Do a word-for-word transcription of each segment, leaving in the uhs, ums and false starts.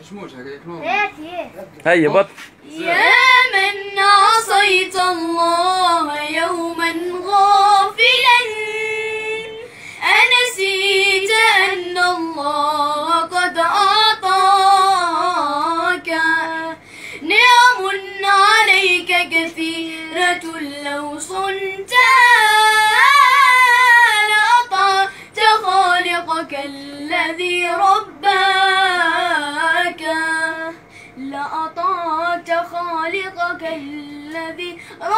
هيا بط. يا من عصيت الله يوما غافلا أنسيت أن الله قد أعطاك نعم عليك كثيرة لو صنتها لأطعت خالقك الذي رباك لأطعت خالقك الذي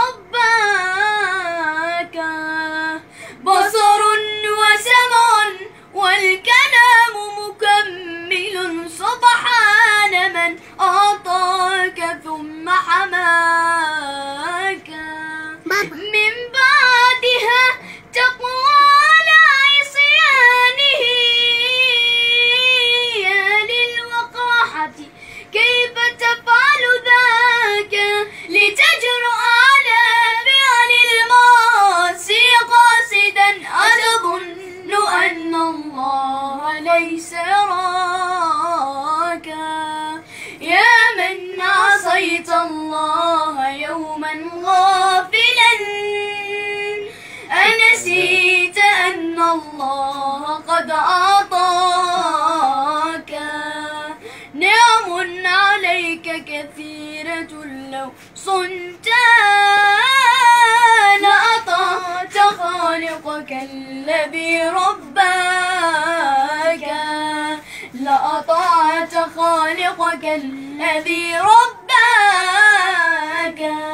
رباك بصر وسمع والكلام مكمل سبحان من أعطاك ثم حماك من بعدها تقوى على عصيانه يا للوقاحة كيف تفعل ذاك لتجرؤ على فعل المعاصي قاصدا أتظن أن الله ليس يراك يا من عصيت الله يوما غافلا أنسيت أن الله قد أعطاك نعم عليك كثيرة لو صنتها لأطعت خالقك الذي رباك لأطعت خالقك الذي رباك